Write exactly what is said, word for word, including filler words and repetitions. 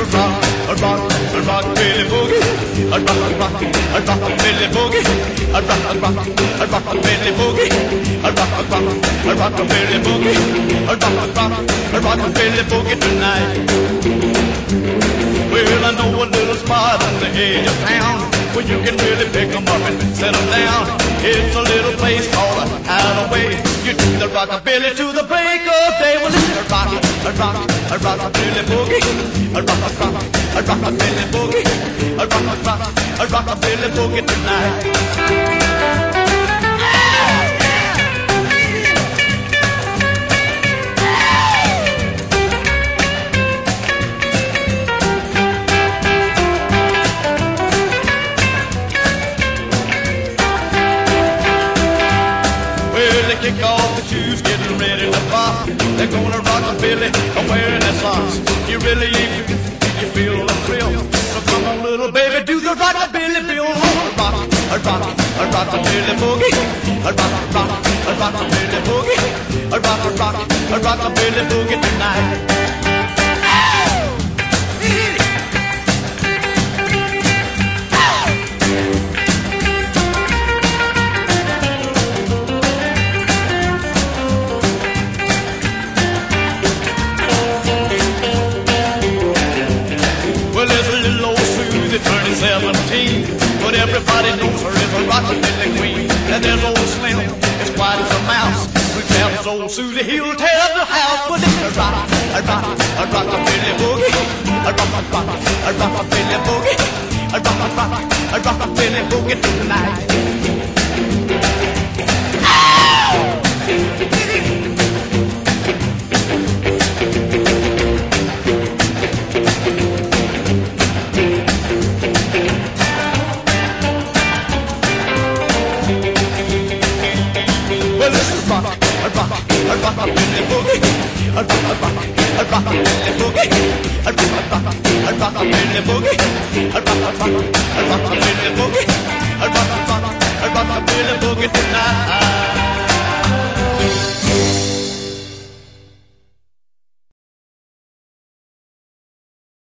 rock, a rock, a rockabilly boogie, a rock, a rock, a rockabilly boogie, a rock, a rock, a rockabilly boogie, a rock, a rock, a rockabilly boogie, a rock, a rock, a rockabilly boogie tonight. Well, I know a little spot on the edge of town where you can really pick 'em up and settle down. It's a little place called Hideaway. You do the rockabilly to the break of day. Well, it's a rock, a rock, a rockabilly boogie, a rock, a rock, a rockabilly boogie, a rock, a rock, a rockabilly boogie tonight. Kick off the shoes, getting ready to pop. They're gonna rock a billy, wearing their socks. You really ain't, you feel the thrill. So come on, little baby, do the rockabilly bill. A rock, a rock, a rockabilly boogie. A rock, a rock, a rockabilly boogie. A rock, a rock, a rockabilly boogie tonight. Turning seventeen, but everybody knows her is a rockabilly queen. And there's old Slim, as quiet as a mouse, who tells old Susie he'll tear the house. But it's a rock, a rock, a rockabilly boogie, a rock, a rock, a rockabilly boogie, a rock, a rock, a rockabilly boogie tonight. A rock, a rockabilly boogie, a rock, a rock, a rockabilly boogie, a rock, a rock, a rockabilly boogie, a rock, a rock, a rockabilly boogie, a rock, a rock, a rockabilly boogie tonight.